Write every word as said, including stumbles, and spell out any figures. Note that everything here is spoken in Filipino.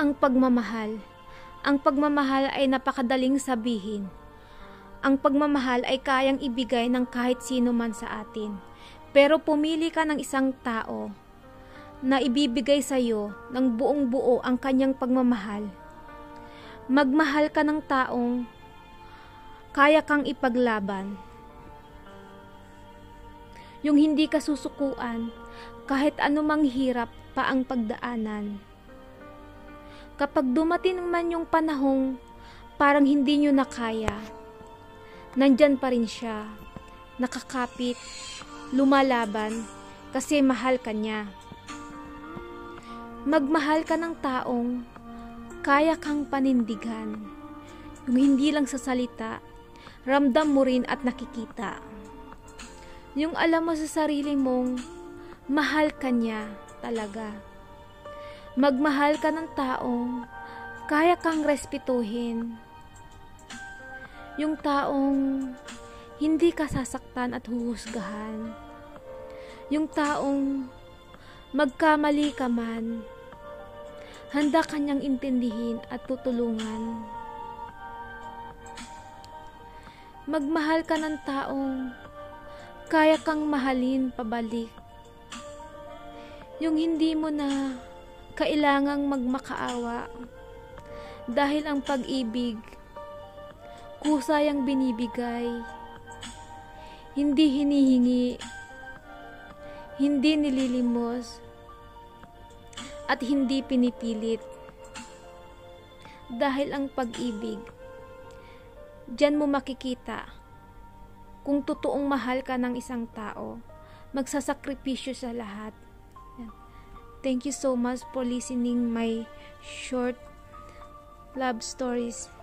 Ang pagmamahal. Ang pagmamahal ay napakadaling sabihin. Ang pagmamahal ay kayang ibigay ng kahit sino man sa atin. Pero pumili ka ng isang tao na ibibigay sa iyo ng buong buo ang kanyang pagmamahal. Magmahal ka ng taong kaya kang ipaglaban. Yung hindi ka susukuan kahit anumang hirap pa ang pagdaanan. Kapag dumating man yung panahong parang hindi nyo na kaya, nandyan pa rin siya, nakakapit, lumalaban, kasi mahal ka niya. Magmahal ka ng taong kaya kang panindigan. Yung hindi lang sa salita, ramdam mo rin at nakikita. Yung alam mo sa sarili mong mahal ka niya talaga. Magmahal ka ng taong kaya kang respetuhin. Yung taong hindi ka sasaktan at huhusgahan. Yung taong magkamali ka man, handa ka niyang intindihin at tutulungan. Magmahal ka ng taong kaya kang mahalin pabalik. Yung hindi mo na kailangang magmakaawa dahil ang pag-ibig kusayang binibigay, hindi hinihingi, hindi nililimos, at hindi pinipilit. Dahil ang pag-ibig, diyan mo makikita kung totoong mahal ka ng isang tao, magsasakripisyo sa lahat. Thank you so much for listening my short love stories.